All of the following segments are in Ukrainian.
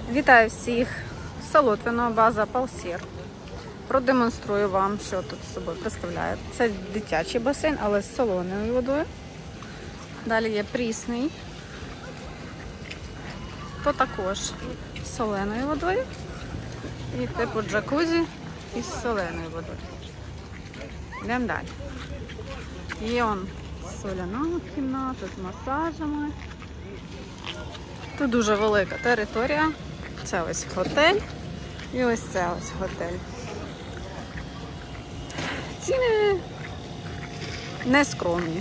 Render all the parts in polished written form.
Вітаю всіх! Солотвино, база Палсір. Продемонструю вам, що тут з собою представляє. Це дитячий басейн, але з солоною водою. Далі є прісний, то також з соленою водою. І типу джакузі із соленою водою. Йдемо далі. Є соляна кімната з масажами. Тут дуже велика територія. Це ось готель і ось це ось готель. Ціни не скромні.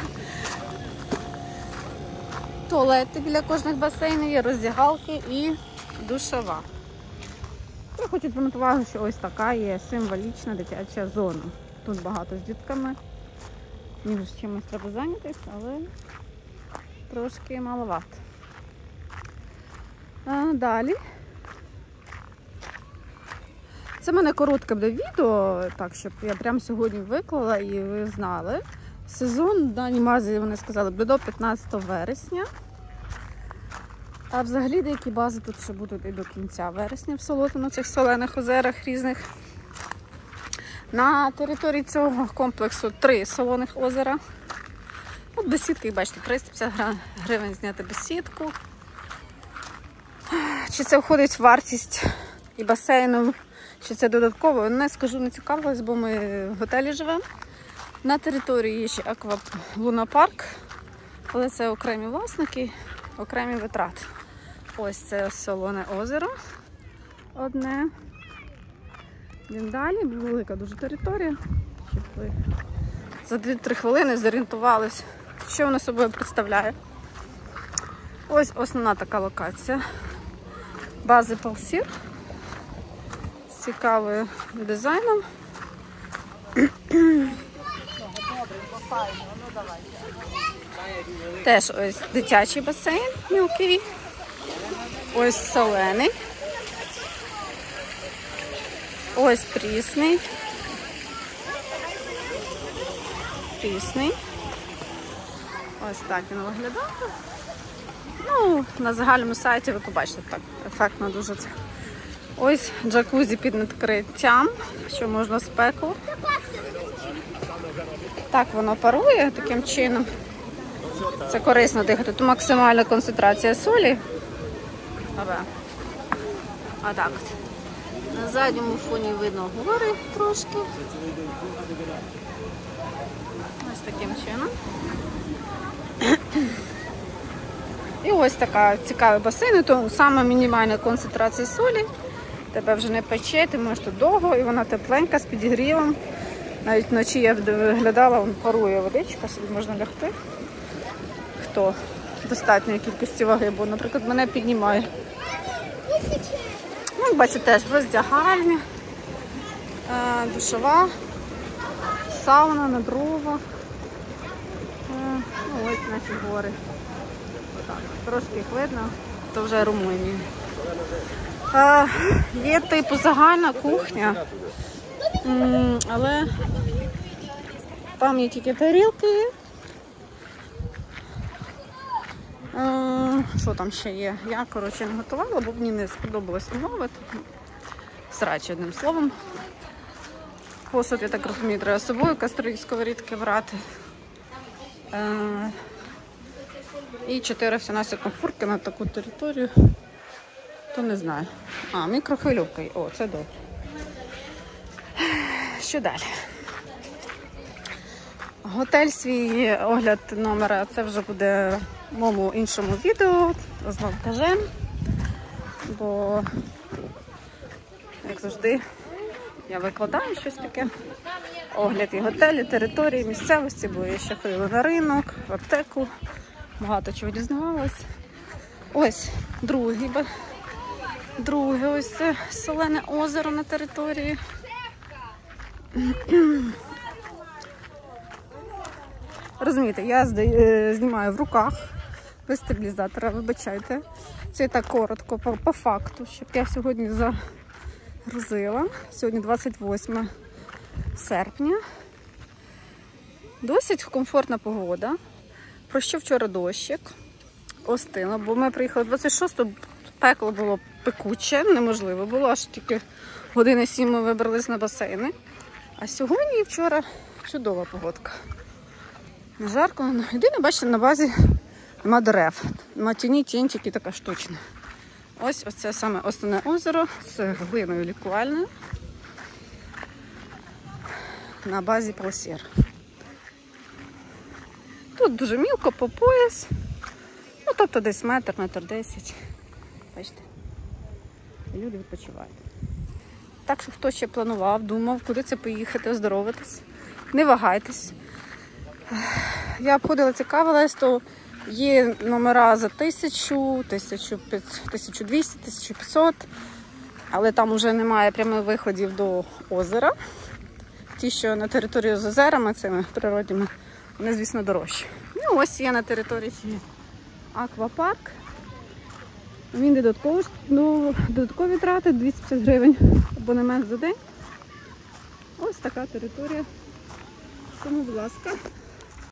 Туалети біля кожних басейнів є, роздягалки і душова. Я хочу звернути увагу, що ось така є символічна дитяча зона. Тут багато з дітками. Ніби з чимось треба зайнятися, але трошки маловато. Далі. Це в мене коротке буде відео, так, щоб я прямо сьогодні виклала і ви знали. Сезон в даній базі, вони сказали, буде до 15 вересня. А взагалі деякі бази тут ще будуть і до кінця вересня в Солотвино, цих солених озерах різних. На території цього комплексу 3 солоних озера. От бесідки, бачите, 350 гривень зняти бесідку. Чи це входить в вартість і басейну, чи це додатково, не скажу, не цікавилась, бо ми в готелі живемо. На території є ще аквалунапарк, але це окремі власники, окремі витрати. Ось це солоне озеро одне. Йдемо далі, велика дуже територія, щоб ви за 2-3 хвилини зорієнтувалися, що воно собою представляє. Ось основна така локація бази Палсір з цікавим дизайном. Теж ось дитячий басейн мілкий, ось солений, ось прісний, ось так він виглядає. Ну, на загальному сайті ви побачите, так ефектно дуже це. Ось джакузі під накриттям, що можна спеку. Так воно парує таким чином. Це корисно дихати. Тут максимальна концентрація солі. А так от. На задньому фоні видно гори трошки. Ось таким чином. І ось така цікава басейн, то саме мінімальна концентрація солі. Тебе вже не пече, ти можеш тут довго, і вона тепленька, з підігрівом. Навіть вночі я виглядала, вон парує водичка, собі можна лягти. Хто достатньої кількості ваги, бо, наприклад, мене піднімає. Ну, бачите, теж роздягальня, душова, сауна на дрова. Ось наші гори. Так, трошки їх видно, то вже Румунія. Є типу загальна кухня, але там є тільки тарілки. Що там ще є? Я, коротше, не готувала, бо мені не сподобалось умови. Срач, одним словом. Посуд, я так розумію, треба з собою, каструлі, сковорідки брати. І 4 всього комфорки на таку територію. То не знаю. Мікрохвильовка. О, це добре. Що далі? Готель, свій огляд номера, це вже буде в моєму іншому відео з монтажем. Бо, як завжди, я викладаю щось таке. Огляд і готелі, території, місцевості, бо я ще ходила на ринок, в аптеку. Багато чого дізнавалась. Ось друге ось це солене озеро на території. Розумієте, я знімаю в руках без стабілізатора, вибачайте. Це так коротко, по факту, щоб я сьогодні загрузила. Сьогодні 28 серпня. Досить комфортна погода. Пройшов вчора дощик. Остило, бо ми приїхали 26-го, Пекло було пекуче, неможливо було, аж тільки години 7 ми вибрались на басейни. А сьогодні і вчора чудова погодка. Не жарко. Єдине, бачите, на базі нема дерев. Нема тіні, тінь тільки така штучна. Ось це саме основне озеро з глиною лікувальною на базі Пласір. Тут дуже мілко, по пояс. Ну, тобто десь метр, метр 10. Бачите, люди відпочивають. Так що хто ще планував, думав, куди це поїхати, оздоровитись, не вагайтесь. Я обходила, цікавилась, то є номера за 1000, 1200, 1500, але там вже немає прямих виходів до озера. Ті, що на території з озерами, цими природніми, вони, звісно, дорожчі. Ну, ось є на території аквапарк. Він додаткові трати, 250 гривень абонемент за день. Ось така територія. Тому, будь ласка.